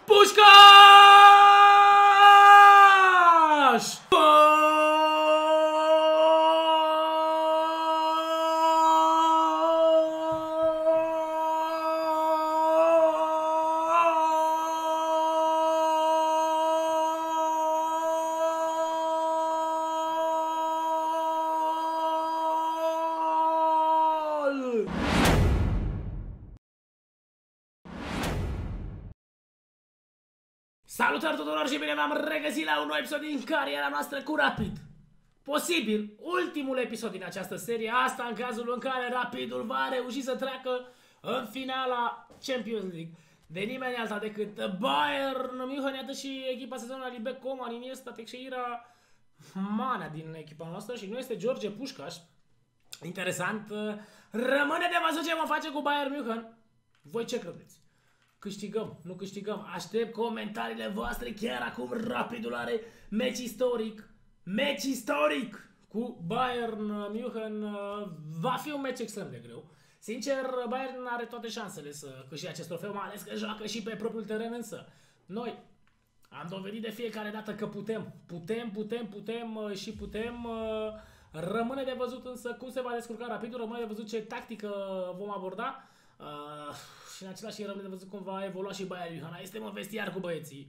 Pușcaș! Salutări tuturor și bine v-am regăsit la un nou episod din cariera noastră cu Rapid. Posibil ultimul episod din această serie, asta în cazul în care Rapidul va reuși să treacă în finala Champions League de nimeni alta decât Bayern München, iată și echipa sezonului Libe Coman, Iniesta, Teixeira, Mana din echipa noastră și nu este George Pușcaș. Interesant, rămâne de văzut ce vom face cu Bayern München. Voi ce credeți? Câștigăm, nu câștigăm? Aștept comentariile voastre chiar acum. Rapidul are meci istoric cu Bayern München. Va fi un meci extrem de greu. Sincer, Bayern are toate șansele să câștige acest trofeu, mai ales că joacă și pe propriul teren, însă noi am dovedit de fiecare dată că putem. Rămâne de văzut însă cum se va descurca Rapidul, rămâne de văzut ce tactică vom aborda. Și în același timp rămâne de văzut cum va evolua și Bayern München. Este în vestiar cu băieții.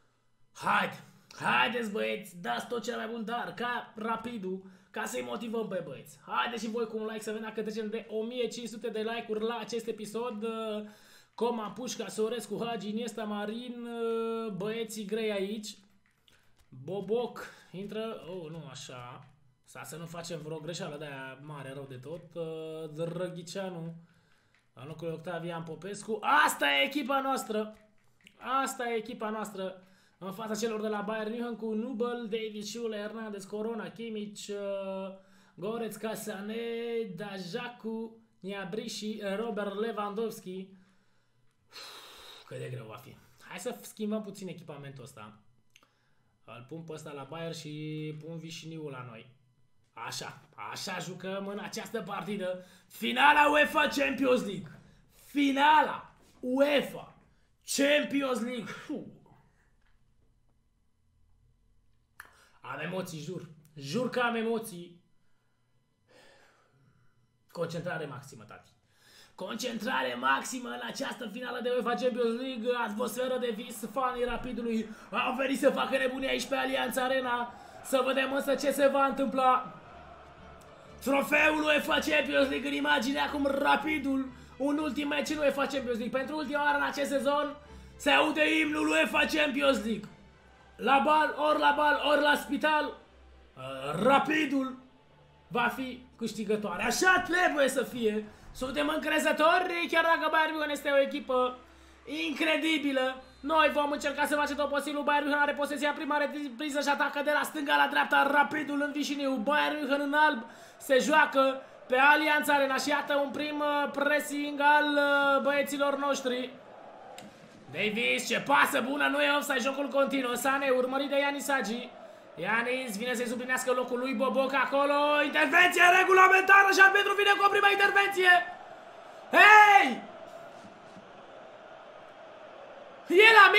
Haideți băieți, dați tot cel mai bun dar ca Rapidul, ca să-i motivăm pe băieți. Haideți și voi cu un like să vedem dacă trecem de 1500 de like-uri la acest episod. Coman, Pușca, Sorescu, Hagi, Iniesta, Marin, băieții grei aici. Boboc intră, nu așa, să nu facem vreo greșeală de-aia mare rău de tot. Drăghiceanu în locul Octavian Popescu. Asta e echipa noastră. În fața celor de la Bayern München cu Nubel, David Schule, Hernandez, Corona, Kimmich, Goretzka, Sané, Dajaku, Gnabry și Robert Lewandowski. Cât de greu va fi. Hai să schimbăm puțin echipamentul ăsta. Îl pun pe ăsta la Bayern și pun Vișiniul la noi. Așa jucăm în această partidă. Finala UEFA Champions League. Finala UEFA Champions League. Am emoții, jur că am emoții. Concentrare maximă, tati. Concentrare maximă în această finală de UEFA Champions League. Atmosferă de vis, fanii Rapidului au venit să facă nebunii aici pe Allianz Arena. Să vedem însă ce se va întâmpla. Trofeul UEFA Champions League în imagine, acum Rapidul, un ultim meci în UEFA Champions League. Pentru ultima oară în acest sezon se aude imnul UEFA Champions League. La bal, ori la spital, Rapidul va fi câștigătoare. Așa trebuie să fie. Suntem încrezători, chiar dacă Bayern München este o echipă incredibilă. Noi vom încerca să facem tot posibilul. Bayern München are posesia, prima repriză și atacă de la stânga la dreapta. Rapidul în Vișiniu, Bayern München în alb se joacă pe Allianz Arena și iată un prim pressing al băieților noștri. Davis, ce pasă bună, nu e offside, jocul continuă. Sané urmărit de Yanis Hagi. Yanis vine să-i sublinească locul lui Boboc acolo. Intervenție regulamentară și arbitru vine cu o prima intervenție. Hei! E la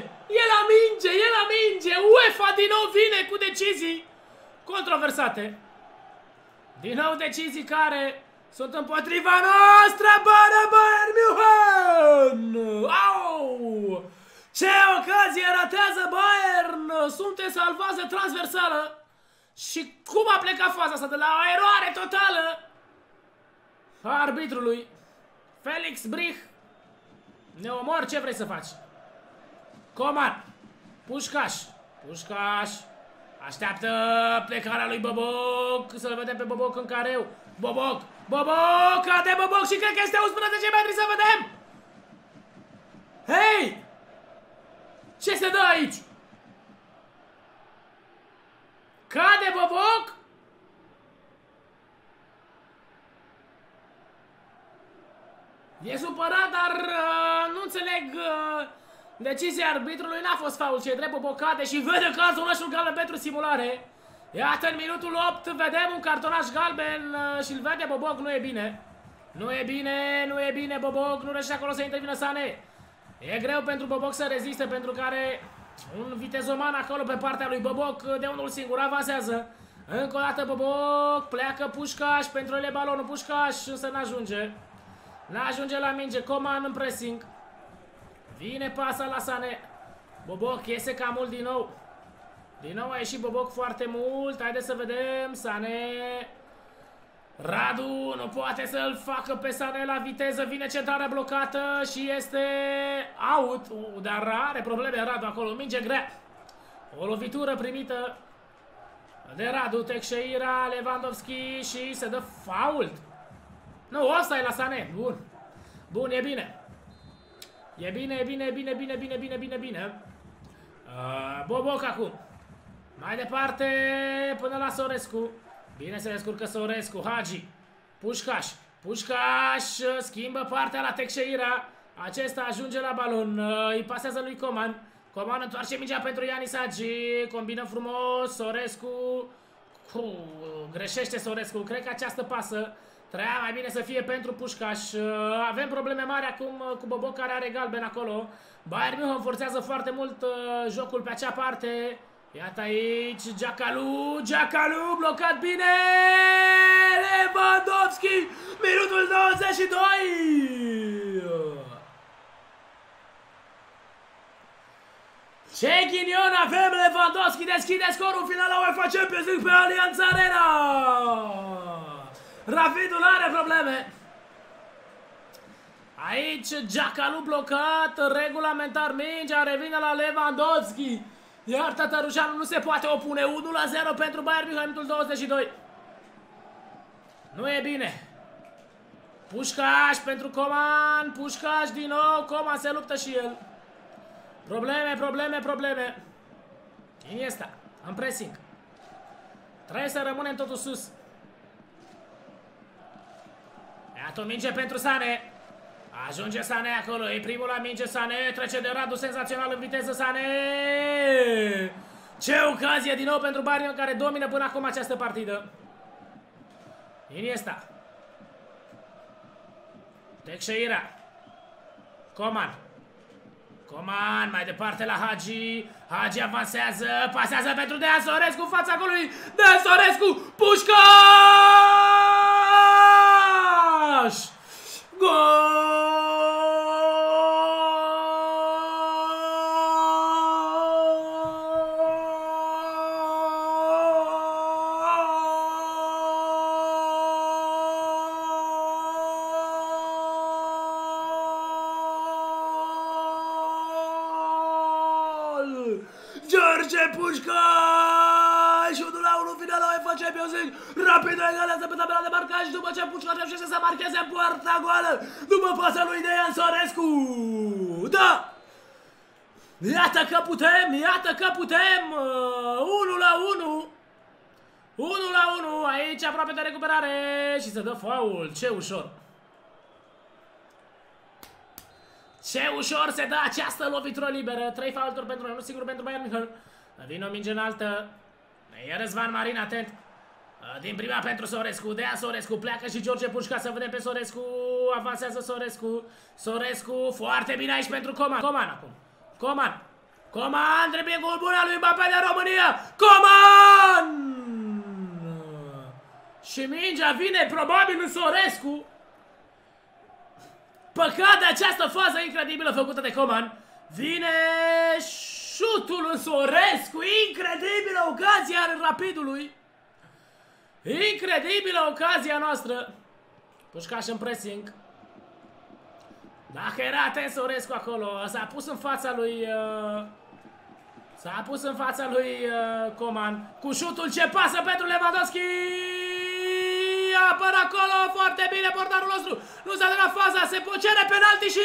minge! UEFA din nou vine cu decizii controversate. Din nou decizii care sunt împotriva noastră. Bayern München! Au! Ce ocazie ratează Bayern! Sunteți salvați de transversală. Și cum a plecat faza asta? De la o eroare totală a arbitrului. Felix Brich. Ne omor, ce vrei să faci? Coman, Pușcaș, așteaptă plecarea lui Boboc, să-l vedem pe Boboc în careu. Boboc, cade Boboc și cred că este 11 metri, să vedem. Hei! Ce se dă aici? Cade Boboc? E supărat, dar nu înțeleg decizia arbitrului. N-a fost faul, ce drept. Boboc cade și vede cartonașul galben pentru simulare. Iată, în minutul 8 vedem un cartonaș galben și îl vede Boboc. Nu e bine, Boboc. Nu reușește acolo să intervină Sané. E greu pentru Boboc să reziste, pentru că are un vitezoman acolo pe partea lui Boboc, de unul singur, avansează. Încă o dată Boboc, pleacă Pușcaș, pentru ele balonul Pușcaș, însă n-ajunge. N-ajunge la minge, Coman în pressing. Vine pasa la Sané. Boboc iese cam mult din nou. Din nou a ieșit Boboc foarte mult, haideți să vedem, Sané. Radu nu poate să-l facă pe Sané la viteză, vine centrarea blocată și este out, dar are probleme Radu acolo, minge grea. O lovitură primită de Radu, Teixeira, Lewandowski și se dă fault. Nu, offside la Sané, bun. Bun, e bine. E bine, e bine, e bine, bine, bine, bine, bine, bine. Boboc acum. Mai departe până la Sorescu. Bine se descurcă Sorescu, Hagi, Pușcaș. Pușcaș schimbă partea la Teixeira. Acesta ajunge la balon, îi pasează lui Coman. Coman întoarce mingea pentru Ianis Hagi. Combină frumos, Sorescu. Greșește Sorescu, cred că această pasă trebuia mai bine să fie pentru Pușcaș. Avem probleme mari acum cu Boboc, care are galben acolo. Bayern München forțează foarte mult jocul pe acea parte. Iată aici, Giacalu, blocat bine, Lewandowski, minutul 22! Ce ghinion avem, Lewandowski deschide scorul final la UEFA Champions League pe Allianz Arena! Rapidul are probleme. Aici Giacalu blocat, regulamentar mingea revine la Lewandowski. Iar Tătărușanu nu se poate opune. 1-0 pentru Bayern München, minutul 22. Nu e bine. Pușcaș pentru Coman. Pușcaș din nou. Coman se luptă și el. Probleme, probleme, probleme. Iniesta, în pressing. Trebuie să rămânem totul sus. Iată o minge pentru Sané. Ajunge Sané acolo, e primul la minge Sané, trece de Radu, senzațional în viteză Sané! Ce ocazie din nou pentru Bayern, care domină până acum această partidă. Iniesta. Teixeira. Coman. Coman, mai departe la Hagi. Hagi avansează, pasează pentru Dean Sorescu, fața golului. Dean Sorescu, Pușcaș! Gol! George Pușcaș! 1-1 finala UEFA Champions League. Rapid egalează pe tabela de marcaj după ce Pușcaș reușește să marcheze poarta goală după pasa lui Dean Sorescu. Da! Iată că putem, iată că putem. 1-1. 1-1 aici, aproape de recuperare și se dă faul. Ce ușor. Ce ușor se dă această lovitură liberă. 3 faulturi pentru noi, nu singur pentru Bayern München. Vine o minge înaltă. E Răzvan Marin, atent. Din prima pentru Sorescu. Dea Sorescu, pleacă și George Pușcaș, să vedem pe Sorescu. Avansează Sorescu. Sorescu, foarte bine aici pentru Coman. Coman acum. Coman. Coman, trebuie gol bun al lui Mbappé de România. Coman! Și mingea vine probabil în Sorescu. Păcat de această fază incredibilă făcută de Coman. Vine șutul în Sorescu. Incredibilă ocazia Rapidului. Incredibilă ocazia noastră. Pușcaș în pressing. Dacă era atent Sorescu acolo, s-a pus în fața lui Coman. Cu șutul, ce pasă pentru Lewandowski. Apără acolo, foarte bine portarul nostru. Nu s-a dat la faza, se cere penalti și...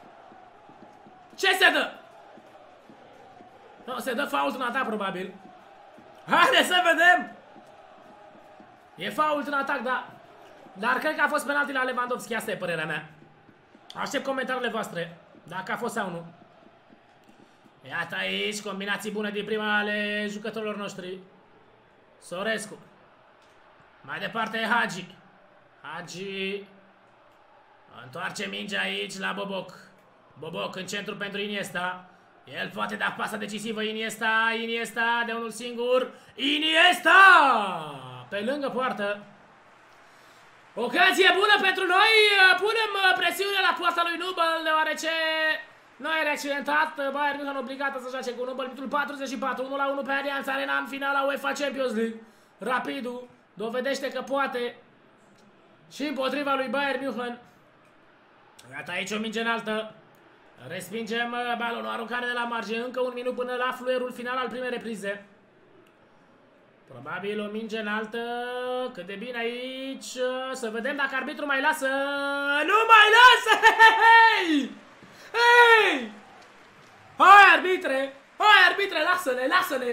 Ce se dă? Nu, se dă fault în atac probabil. Haide să vedem. E fault în atac, da. Dar cred că a fost penalti la Lewandowski, asta e părerea mea. Aștept comentariile voastre, dacă a fost sau nu. Iată aici, combinații bune din prima ale jucătorilor noștri. Sorescu. Mai departe e Hagi. Hagi întoarce mingea aici la Boboc. Boboc în centru pentru Iniesta. El poate da pasa decisivă. Iniesta de unul singur. Iniesta! Pe lângă poartă. Ocazie bună pentru noi. Punem presiune la poarta lui Nubel, deoarece noi era accidentat. Bayern München obligată să joace cu Nubel. Minutul 44, 1-1 pe Allianz Arena în finala UEFA Champions League. Rapidul dovedește că poate și împotriva lui Bayern München. Iată aici o minge înaltă. Respingem balonul, aruncare de la margine. Încă un minut până la fluierul final al primei reprize. Probabil o minge înaltă. Cât de bine aici. Să vedem dacă arbitrul mai lasă. Nu mai lasă! Hei! Hei! Hai arbitre! Hai arbitre, lasă-ne, lasă-ne!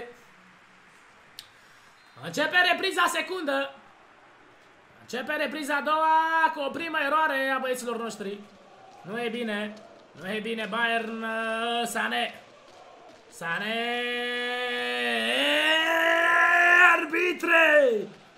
Începe repriza secundă. Începe repriza a doua cu o primă eroare a băieților noștri. Nu e bine. Nu e bine, Bayern, Sané. Sané! Arbitre!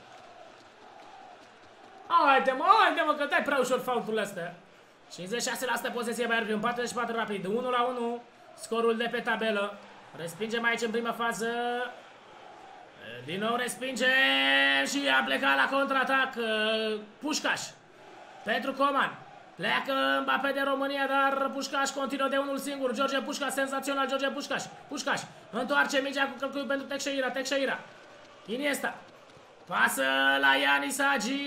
Haide-mă, că dai prea ușor faulturile astea. 56% posesie Bayern, 44 rapid, 1-1, scorul de pe tabelă. Respingem aici în prima fază. Din nou respinge și a plecat la contraatac Pușcaș pentru Coman. Pleacă Mbappé de România, dar Pușcaș continuă de unul singur. George Pușcaș, senzațional, George Pușcaș. Pușcaș întoarce mingea cu călcâiul pentru Teixeira. Iniesta. Pasă la Yanis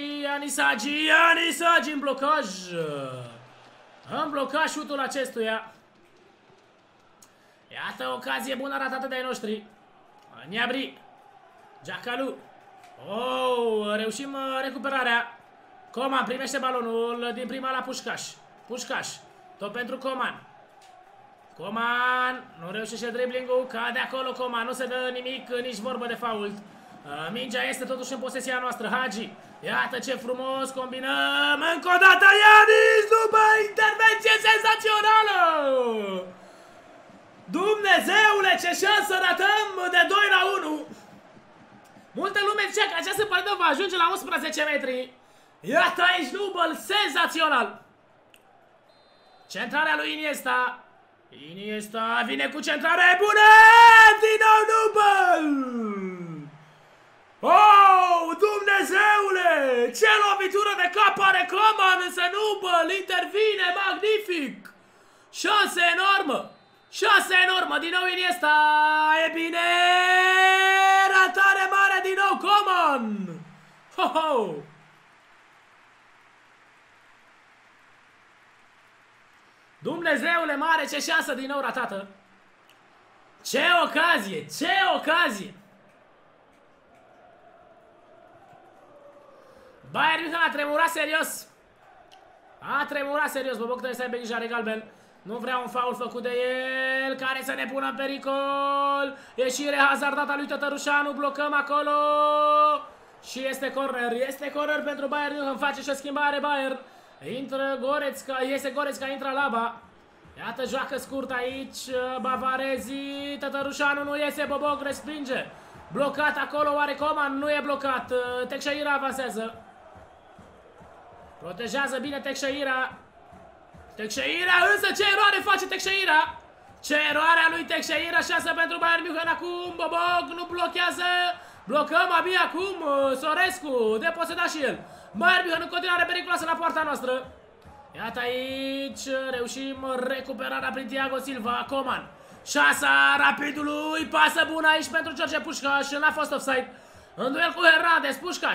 Hagi în blocaj. În blocaj șutul acestuia. Iată ocazie bună ratată de ai noștri. Gnabry. Giacalu. Oh, reușim recuperarea. Coman primește balonul din prima la Pușcaș. Pușcaș. Tot pentru Coman. Coman. Nu reușește dribbling-ul. Cade acolo Coman. Nu se dă nimic, nici vorbă de fault. Mingea este totuși în posesia noastră. Hagi. Iată ce frumos combinăm. Încă o dată Yanis după intervenție senzațională. Dumnezeule, ce șansă ratăm de 2-1. Multă lume zicea că această partidă va ajunge la 11 metri. Iată aici Nubel, senzațional. Centrarea lui Iniesta. Iniesta vine cu centrare bună. Din nou Nubel. Oh, Dumnezeule! Ce lovitură de cap are Coman, însă Nubel intervine magnific. Șansă enormă. Șansă enormă, din nou Iniesta. E bine. Ratare mare din nou Coman. Ho, ho. Dumnezeule mare, ce șansă din nou ratată. Ce ocazie, ce ocazie. Bayern München a tremurat serios. A tremurat serios. Boboc trebuie să aibă grijă, are galben. Nu vrea un faul făcut de el care să ne pună în pericol. Ieșire hazardată a lui Tătărușanu. Blocăm acolo. Și este corner. Este corner pentru Bayern München. Face și o schimbare Bayern. Intră Goretzka. Iese Goretzka, intră Laba. Iată, joacă scurt aici bavarezii. Tătărușanu nu iese. Boboc respinge. Blocat acolo. Oare Coman? Nu e blocat. Teixeira avansează. Protejează bine Teixeira. Teixeira, însă ce eroare face Teixeira! Ce eroare a lui Teixeira, șansă pentru Bayern München acum, Boboc nu blochează, blocăm abia acum, Sorescu, deposedat și el. Bayern München în continuare periculoasă la poarta noastră. Iată aici, reușim recuperarea prin Thiago Silva, Coman. Șansa rapidului, pasă bună aici pentru George Pușcaș, n-a fost offside. În duel cu Hernandez, Pușcaș.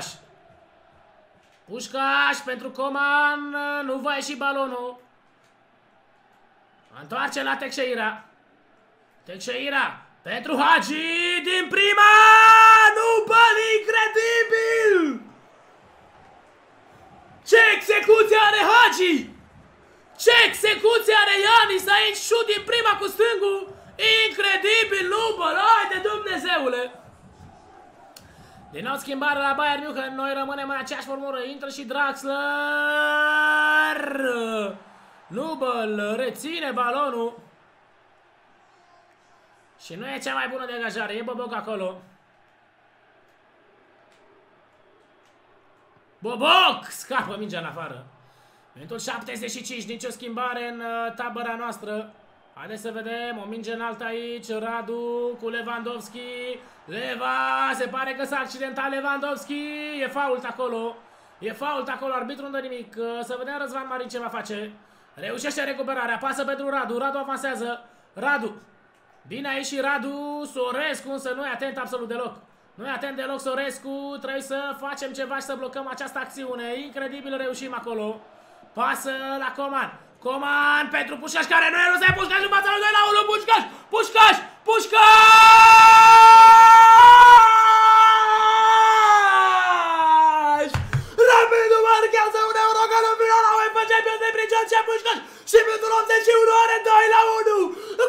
Pușcaș pentru Coman, nu va ieși balonul. Întoarce la Teixeira. Teixeira pentru Hagi din prima. Nubel, incredibil! Ce execuție are Hagi! Ce execuție are Yanis aici! Șut din prima cu stângul. Incredibil, Nubel! Haide, Dumnezeule! Din nou schimbare la Bayern München. Noi rămânem în aceeași formură. Intră și Draxler. Nubel reține balonul. Și nu e cea mai bună degajare. E Boboc acolo. Boboc! Scapă mingea în afară. Minutul 75, nicio schimbare în tabăra noastră. Haideți să vedem, o minge înaltă aici, Radu cu Lewandowski. Se pare că s-a accidentat Lewandowski. E fault acolo. E fault acolo, arbitrul nu dă nimic. Să vedem Răzvan Marin ce va face. Reușește recuperarea, pasă pentru Radu. Radu avansează. Radu. Bine aici și Radu. Sorescu însă nu e atent absolut deloc. Nu e atent deloc Sorescu. Trebuie să facem ceva și să blocăm această acțiune. Incredibil reușim acolo. Pasă la Coman. Coman pentru Pușcaș care nu e rusă. Pușcaș în fața lui 2 la 1. Pușcaș! Pușcaș! Pușcaș! Rapidul marchează un Eurocan în finala UEFA Champions League prin George Pușcaș și minutul 81 are 2 la 1.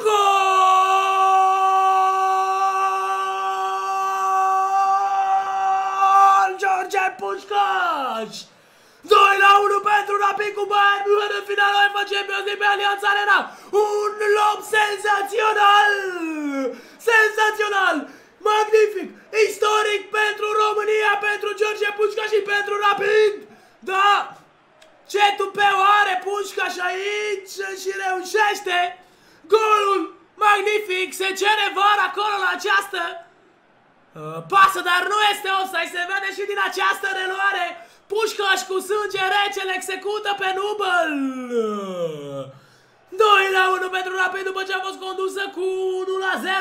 Gol! George Pușcaș! 2 la 1 pentru Rapid cu Bayern München în finala UEFA Champions League pe Allianz Arena. Un lob senzațional! Senzațional! Magnific! Istoric pentru România, pentru George Pușcaș și pentru Rapid! Da! Ce tupeu are Pușcaș aici și reușește! Golul magnific! Se cere VAR acolo la această pasă, dar nu este offside, se vede și din această reluare. Pușcaș cu sânge rece îl execută pe Nubel. 2 la 1 pentru Rapid după ce a fost condusă cu 1 la 0.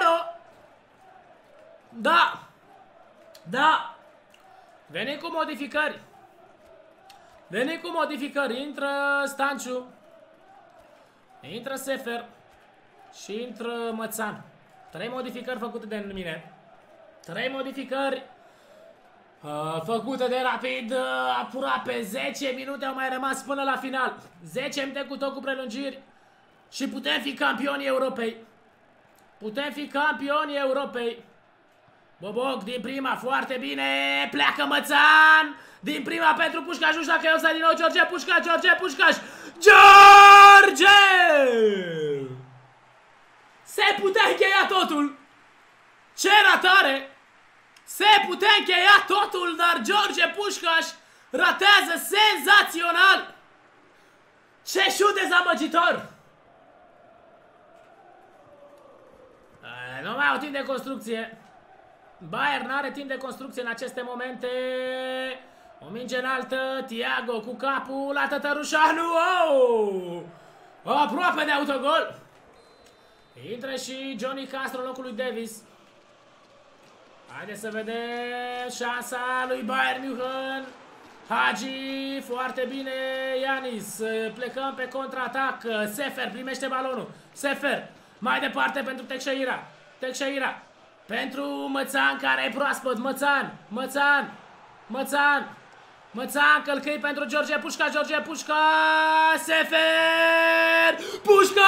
Da. Da. Venim cu modificări. Venim cu modificări. Intră Stanciu. Intră Sefer. Și intră Mățan. 3 modificări făcute de mine. 3 modificări făcute de Rapid. Aproape 10 minute au mai rămas până la final. 10 minute cu tot cu prelungiri. Și putem fi campioni Europei. Putem fi campioni Europei. Boboc din prima, foarte bine. Pleacă Mățan. Din prima pentru Pușcaș. Nu știu dacă eu să din nou George Pușcaș. George Pușcaș. George! Se putea încheia totul. Ce ratare! Se putea încheia totul, dar George Pușcaș ratează senzațional! Ce șut dezamăgitor! Nu mai au timp de construcție. Bayern n-are timp de construcție în aceste momente. O minge înaltă, Thiago cu capul la Tătărușanu. Oh! Aproape de autogol. Intră și Johnny Castro în locul lui Davis. Haideți să vedem șansa lui Bayern München. Hagi, foarte bine Ianis. Plecăm pe contraatac. Sefer primește balonul. Sefer, mai departe pentru Teixeira. Teixeira, pentru Mățan care e proaspăt. Mățan, călcâi pentru George Pușcaș. George Pușcaș, Sefer, Pușcaș!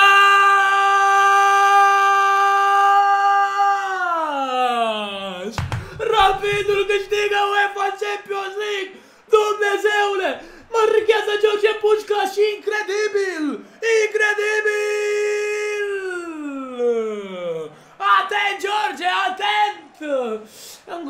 Rapidul câștigă UEFA Champions League! Dumnezeule! Marchează George Pușcaș și incredibil! Incredibil! Atent, George, atent! În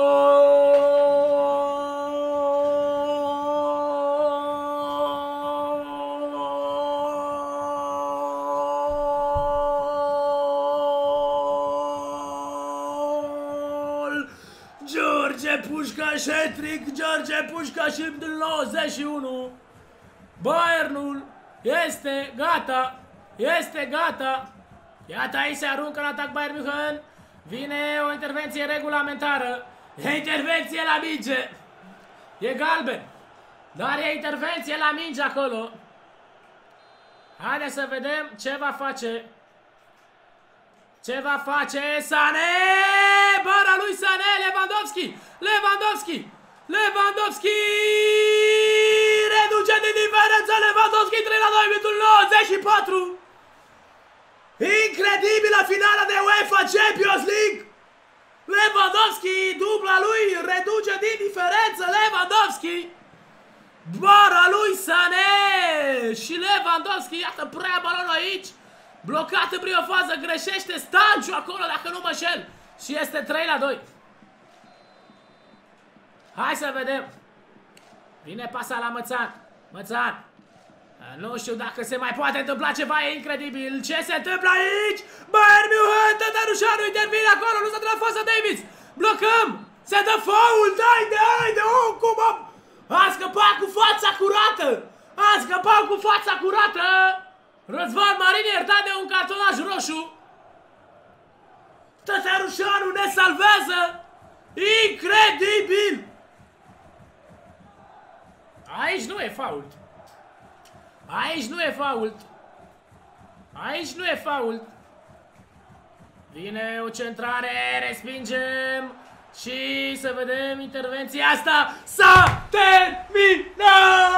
George Pușcaș, hat-trick, George Pușcaș în 91. Bayernul este gata. Este gata. Iată aici se aruncă în atac Bayern München. Vine o intervenție regulamentară. E intervenție la minge. E galben. Dar e intervenție la minge acolo. Haideți să vedem ce va face. Ce va face Sané? Bara lui Sané, Lewandowski! Lewandowski! Lewandowski! Reduce din diferență Lewandowski 3 la 2, minutul 94! Incredibilă finală de UEFA Champions League! Lewandowski, dubla lui, reduce din diferență Lewandowski! Bara lui Sané! Și Lewandowski, iată, prea balonul aici! Blocat în prima fază, greșește Stanciu acolo, dacă nu mă șel. Și este 3 la 2. Hai să vedem. Vine pasa la Mățan. Mățan. Nu știu dacă se mai poate întâmpla ceva, e incredibil. Ce se întâmplă aici? Bayern München, Tătărușanu intervine acolo, nu s-a dat fața Davids. Blocăm! Se dă foul, haide, cum am... A scăpat cu fața curată! A scăpat cu fața curată! Răzvan Marin iertat de un cartonaj roșu. Tătărușanu ne salvează! Incredibil! Aici nu e fault. Aici nu e fault. Aici nu e fault. Vine o centrare, respingem. Și să vedem intervenția asta. S-a terminat!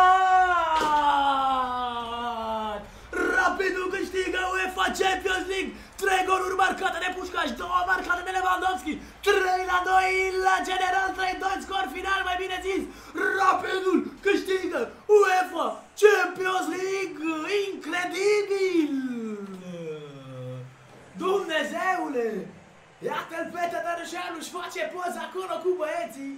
Rapidul câștigă UEFA Champions League. 3 goluri marcate de Pușcaș, 2 marcate de Lewandowski, 3-2 la general, 3-2 scor final, mai bine zis. Rapidul câștigă UEFA Champions League. Incredibil! Dumnezeule! Iată-l pe Tătărușanu, își face poză acolo cu băieții.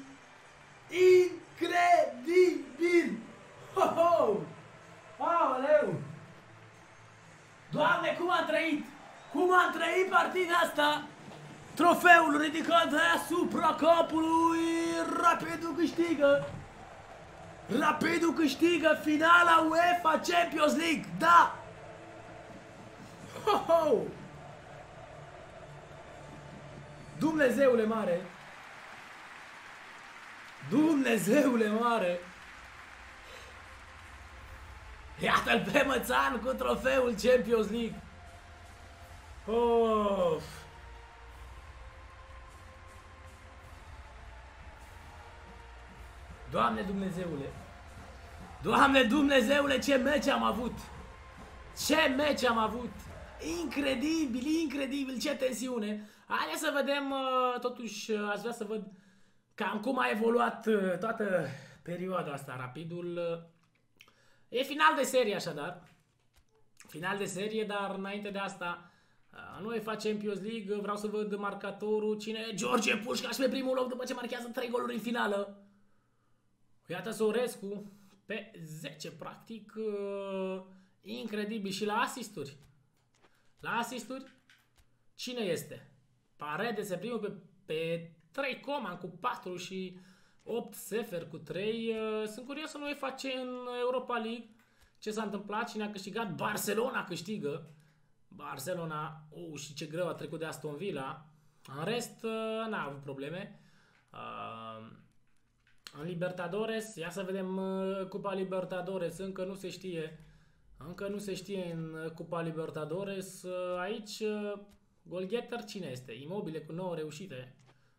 Incredibil! Ho-ho! Aoleu! Doamne, cum am trăit! Cum am trăit partida asta? Trofeul ridicat deasupra capului. Rapidul câștigă. Rapidul câștigă finala UEFA Champions League. Da! Ho-ho! Dumnezeule mare! Dumnezeule mare! Iată-l pe Mățan cu trofeul Champions League. Of. Doamne Dumnezeule! Doamne Dumnezeule, ce meci am avut! Ce meci am avut! Incredibil, incredibil, ce tensiune! Haideți să vedem, totuși, aș vrea să văd cam cum a evoluat toată perioada asta. Rapidul e final de serie, așadar. Final de serie, dar înainte de asta, nu UEFA Champions League, vreau să văd marcatorul. Cine e? George Pușcaș pe primul loc după ce marchează 3 goluri în finală. Iată Sorescu pe 10, practic. Incredibil. Și la asisturi. La asisturi, cine este? Paredes e primul pe 3, Coman cu 4 și 8 Sefer cu 3. Sunt curios să nu face în Europa League. Ce s-a întâmplat? Cine a câștigat? Barcelona câștigă. Barcelona. Și ce greu a trecut de Aston Villa. În rest, n-a avut probleme. În Libertadores, ia să vedem Cupa Libertadores. Încă nu se știe. Încă nu se știe în Cupa Libertadores. Aici, goalgetter cine este? Immobile cu 9 reușite.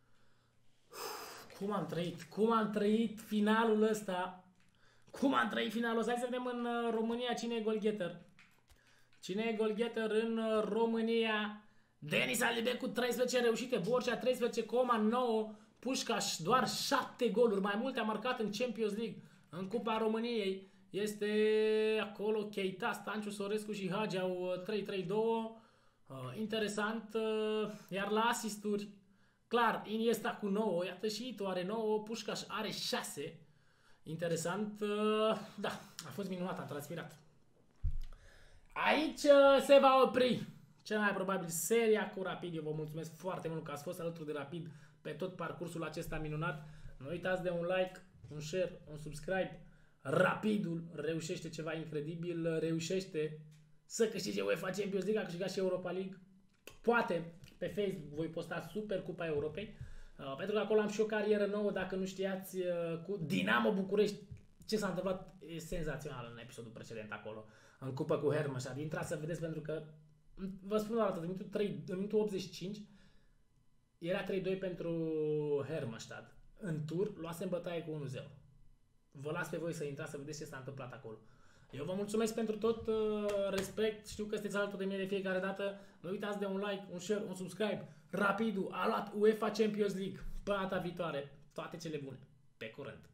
Cum am trăit? Cum am trăit finalul ăsta? Cum am trăit finalul ăsta? Hai să vedem în România cine e goalgetter. Cine e goalgetter în România? Denis Alibe cu 13 reușite, Borcea 13, Coman 9, Pușcaș doar 7 goluri. Mai multe a marcat în Champions League. În Cupa României este acolo Keita, Stanciu, Sorescu și Hagi au 3-3-2. Interesant. Iar la asisturi, clar, Iniesta cu 9, iată și Ito are 9, Pușcaș are 6. Interesant. Da, a fost minunat, am transpirat. Aici se va opri cel mai probabil seria cu Rapid. Eu vă mulțumesc foarte mult că ați fost alături de Rapid pe tot parcursul acesta minunat. Nu uitați de un like, un share, un subscribe. Rapidul reușește ceva incredibil, reușește să câștige UEFA Champions League, a câștigat și Europa League. Poate pe Facebook voi posta Super Cupa Europei, pentru că acolo am și o carieră nouă, dacă nu știați, cu Dinamo București. Ce s-a întâmplat e senzațional în episodul precedent acolo, în cupă cu Hermannstadt. Intrați să vedeți, pentru că vă spun o dată, în minutul 85 era 3-2 pentru Hermannstadt. În tur luasem bătaie cu 1-0. Vă las pe voi să intrați să vedeți ce s-a întâmplat acolo. Eu vă mulțumesc pentru tot, respect, știu că sunteți alături de mine de fiecare dată. Nu uitați de un like, un share, un subscribe. Rapidul a luat UEFA Champions League. Până data viitoare, toate cele bune. Pe curând!